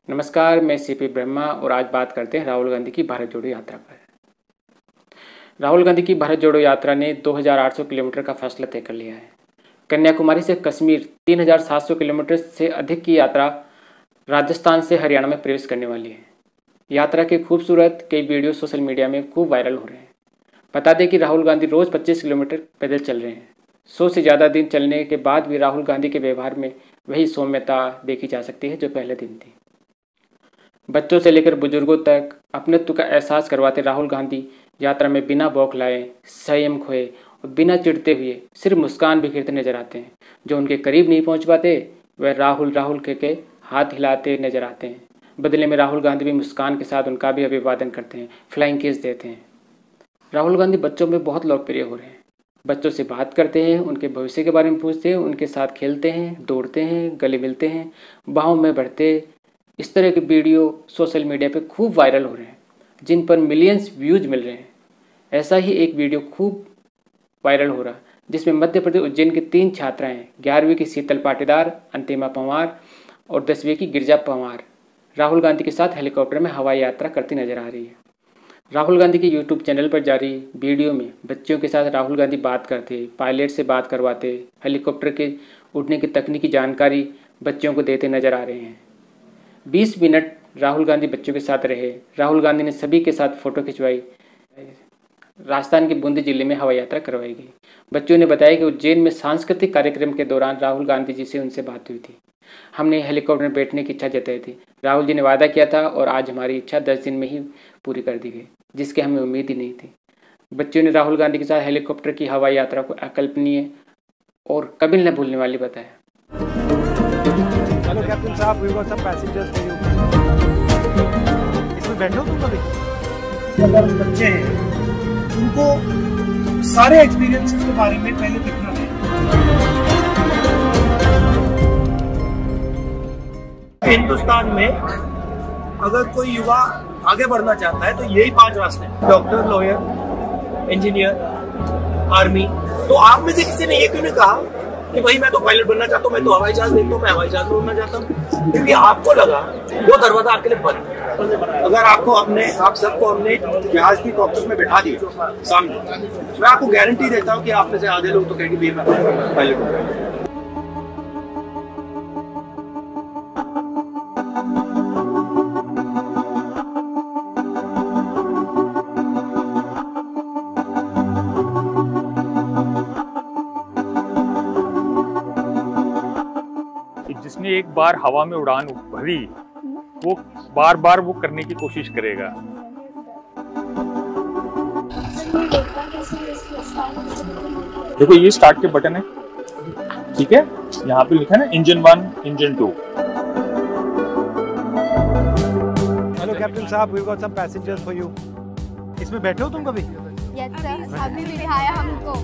नमस्कार, मैं सीपी ब्रह्मा और आज बात करते हैं राहुल गांधी की भारत जोड़ो यात्रा पर। राहुल गांधी की भारत जोड़ो यात्रा ने 2800 किलोमीटर का फासला तय कर लिया है। कन्याकुमारी से कश्मीर 3700 किलोमीटर से अधिक की यात्रा राजस्थान से हरियाणा में प्रवेश करने वाली है। यात्रा के खूबसूरत कई वीडियो सोशल मीडिया में खूब वायरल हो रहे हैं। बता दें कि राहुल गांधी रोज़ 25 किलोमीटर पैदल चल रहे हैं। 100 से ज़्यादा दिन चलने के बाद भी राहुल गांधी के व्यवहार में वही सौम्यता देखी जा सकती है जो पहले दिन थी। बच्चों से लेकर बुजुर्गों तक अपनत्व का एहसास करवाते राहुल गांधी यात्रा में बिना बौखलाए, संयम खोए और बिना चिढ़ते हुए सिर्फ मुस्कान बिखेरते नजर आते हैं। जो उनके करीब नहीं पहुंच पाते वह राहुल राहुल के हाथ हिलाते नजर आते हैं। बदले में राहुल गांधी भी मुस्कान के साथ उनका भी अभिवादन करते हैं, फ्लाइंग किस देते हैं। राहुल गांधी बच्चों में बहुत लोकप्रिय हो रहे हैं। बच्चों से बात करते हैं, उनके भविष्य के बारे में पूछते हैं, उनके साथ खेलते हैं, दौड़ते हैं, गले मिलते हैं, बाहों में बढ़ते। इस तरह के वीडियो सोशल मीडिया पे खूब वायरल हो रहे हैं जिन पर मिलियंस व्यूज मिल रहे हैं। ऐसा ही एक वीडियो खूब वायरल हो रहा जिसमें मध्य प्रदेश उज्जैन की 3 छात्राएं 11वीं की शीतल पाटीदार, अंतिमा पंवार और 10वीं की गिरजा पंवार राहुल गांधी के साथ हेलीकॉप्टर में हवाई यात्रा करती नजर आ रही है। राहुल गांधी के यूट्यूब चैनल पर जारी वीडियो में बच्चों के साथ राहुल गांधी बात करते, पायलट से बात करवाते, हेलीकॉप्टर के उड़ने की तकनीकी जानकारी बच्चों को देते नजर आ रहे हैं। 20 मिनट राहुल गांधी बच्चों के साथ रहे। राहुल गांधी ने सभी के साथ फोटो खिंचवाई। राजस्थान के बूंदी जिले में हवाई यात्रा करवाई गई। बच्चों ने बताया कि उज्जैन में सांस्कृतिक कार्यक्रम के दौरान राहुल गांधी जी से उनसे बात हुई थी। हमने हेलीकॉप्टर में बैठने की इच्छा जताई थी। राहुल जी ने वादा किया था और आज हमारी इच्छा 10 दिन में ही पूरी कर दी गई, जिसकी हमें उम्मीद ही नहीं थी। बच्चों ने राहुल गांधी के साथ हेलीकॉप्टर की हवाई यात्रा को अकल्पनीय और कभी न भूलने वाली बताया। हेलो कैप्टन साहब, we got some passengers for you. इसमें बैठो तुम कभी? अगर बच्चे हैं उनको सारे एक्सपीरियंसेस के बारे में पहले दिखना है। हिंदुस्तान में अगर कोई युवा आगे बढ़ना चाहता है तो यही 5 रास्ते हैं: डॉक्टर, लॉयर, इंजीनियर, आर्मी। तो आप में से किसी ने ये क्यों नहीं कहा कि भाई मैं तो पायलट बनना चाहता हूँ, मैं तो हवाई जहाज देखता हूँ, मैं हवाई जहाज में उड़ना चाहता हूँ? क्योंकि आपको लगा वो दरवाजा आपके लिए बंद है। अगर आप सबको हमने जहाज की कॉकपिट में बिठा दिया सामने, मैं आपको गारंटी देता हूँ कि आप में से आधे लोग तो कहेंगे मैं पायलट हूँ। जिसने एक बार हवा में उड़ान भरी वो बार बार वो करने की कोशिश करेगा। देखो ये स्टार्ट के बटन है, ठीक है? यहाँ पे लिखा है ना इंजन 1, इंजन 2। हेलो कैप्टन साहब, we got some passengers for you. इसमें बैठे हो तुम कभी? यस सर, अभी भी दिखाया हमको।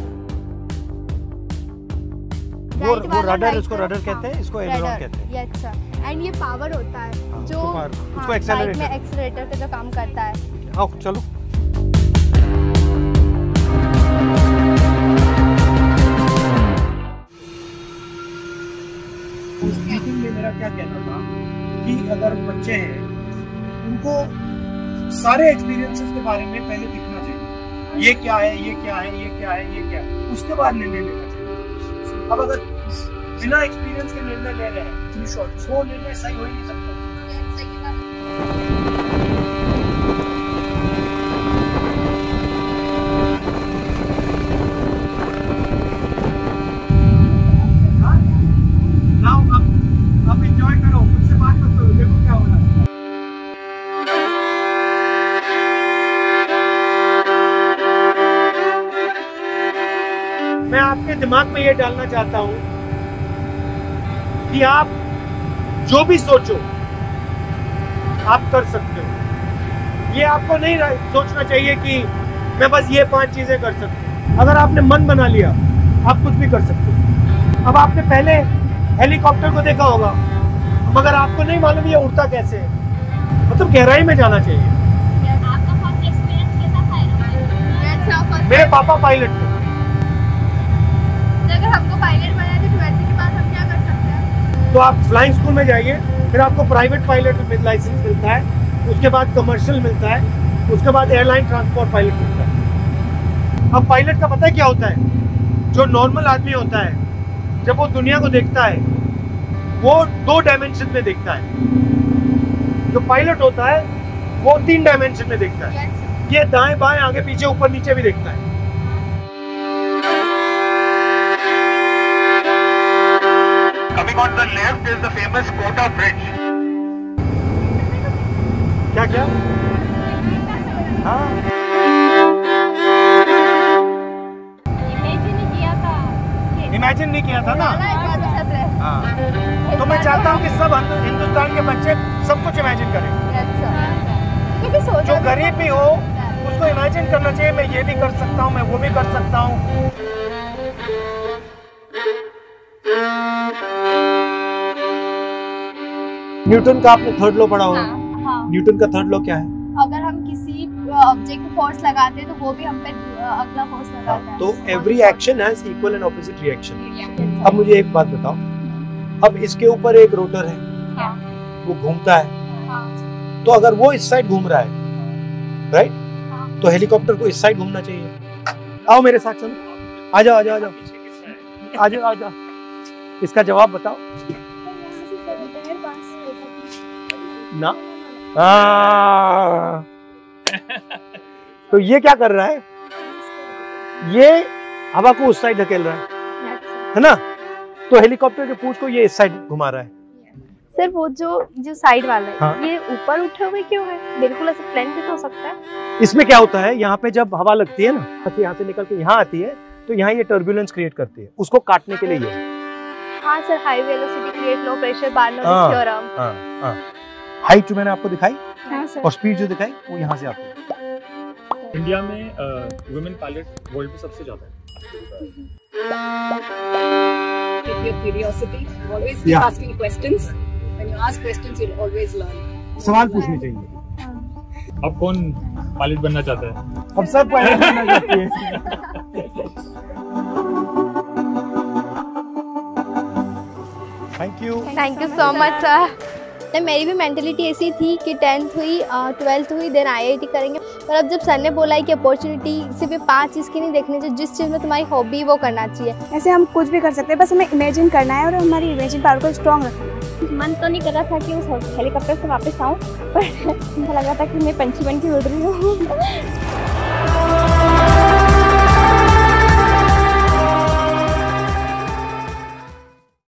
वो रडर, इसको रडर कहते हैं, इसको एलेरोन कहते हैं। यस सर, एंड ये पावर होता है जो उसको एक्सेलरेटर में एक्सेलरेटर का जो काम करता है। आओ चलो। उस मीटिंग में मेरा क्या कहना था कि अगर बच्चे हैं उनको सारे एक्सपीरियंसेस के बारे में पहले दिखना चाहिए। ये क्या है, ये क्या है, ये क्या है, ये क्या है, उसके बाद निर्णय लेना चाहिए। अब अगर बिना एक्सपीरियंस के निर्णय ले रहे हैं तो वो निर्णय सही हो ही नहीं सकता। आप एंजॉय करो, मुझसे बात मत करो, देखो क्या हो रहा है। मैं आपके दिमाग में ये डालना चाहता हूं कि आप जो भी सोचो आप कर सकते हो। ये आपको नहीं सोचना चाहिए कि मैं बस ये 5 चीजें कर सकता हूं। अगर आपने मन बना लिया आप कुछ भी कर सकते हो। अब आपने पहले हेलीकॉप्टर को देखा होगा, मगर आपको नहीं मालूम ये उड़ता कैसे है। मतलब गहराई में जाना चाहिए। आपका फर्स्ट एक्सपीरियंस कैसा था? मेरे पापा पायलट थे। अगर हमको पायलट बनाया तो 12वीं के बाद हम क्या कर सकते हैं? तो आप फ्लाइंग स्कूल में जाइए, फिर आपको प्राइवेट पायलट लाइसेंस मिलता है, उसके बाद कमर्शियल मिलता है, उसके बाद एयरलाइन ट्रांसपोर्ट पायलट मिलता है। अब पायलट का पता है क्या होता है? जो नॉर्मल आदमी होता है, जब वो दुनिया को देखता है वो 2 डायमेंशन में देखता है। जो पायलट होता है वो 3 डायमेंशन में देखता है। ये दाएं बाएं आगे पीछे ऊपर नीचे भी देखता है। Coming on the left is the famous Kota Bridge. क्या क्या? हाँ, इमेजिन नहीं किया था ना। हाँ, तो मैं चाहता हूँ कि सब हिंदुस्तान के बच्चे सब कुछ इमेजिन करें। जो गरीब भी हो उसको इमेजिन करना चाहिए, मैं ये भी कर सकता हूँ, मैं वो भी कर सकता हूँ। न्यूटन का आपने थर्ड लॉ पढ़ा होगा। हाँ। न्यूटन का थर्ड लॉ क्या है? अगर हम किसी ऑब्जेक्ट पे फोर्स लगाते हैं तो वो भी हम पे अगला फोर्स लगाता है। तो every action has equal and opposite reaction. अब मुझे एक बात बताओ, अब इसके ऊपर एक रोटर है, हाँ। वो घूमता है, हाँ। तो अगर वो इस साइड घूम रहा है, राइट, हाँ। तो हेलीकॉप्टर को इस साइड घूमना चाहिए। आओ मेरे साथ चलो, आ जाओ आ जाओ आ जाओ आ जाओ आ जाओ, इसका जवाब बताओ ना। तो ये क्या कर रहा है? ये हवा को उस साइड धकेल रहा है ना? तो हेलीकॉप्टर के पूंछ को ये इस साइड घुमा रहा है। सर वो जो साइड वाला है, हाँ। ये ऊपर उठे हुए क्यों है? बिल्कुल ऐसे प्लेन भी तो हो सकता है। इसमें क्या होता है, यहाँ पे जब हवा लगती है ना, यहाँ से निकल के यहाँ आती है, तो यहाँ ये टर्बुलेंस क्रिएट करती है, उसको काटने के लिए ये। हाँ sir, high velocity create low pressure Bernoulli's theorem. हाँ, हाइट जो मैंने आपको दिखाई हाँ सर। और स्पीड जो दिखाई वो यहाँ से आती है। इंडिया में वुमेन पायलट वर्ल्ड में सबसे ज्यादा है। Keep your curiosity. Always keep Yeah. asking questions. When you ask questions, you'll always learn. सवाल पूछने चाहिए। अब कौन पायलट बनना चाहता है? अब सब पायलट बनना चाहती है। Thank you so much sir. मेरी भी मेंटेलिटी ऐसी थी कि 10th हुई, 12th हुई, देन IIT करेंगे। पर अब जब सर ने बोला है कि अपॉर्चुनिटी सिर्फ 5 चीज़ की नहीं देखनी चाहिए, जिस चीज़ में तुम्हारी हॉबी वो करना चाहिए। ऐसे हम कुछ भी कर सकते हैं, बस हमें इमेजिन करना है और हमारी इमेजिन पावर को स्ट्रॉन्ग रखना है। मन तो नहीं कर रहा था कि उस हेलीकॉप्टर से वापस आऊँ, पर ऐसा लग रहा था कि मैं पंछी बन के उड़ रही हूँ।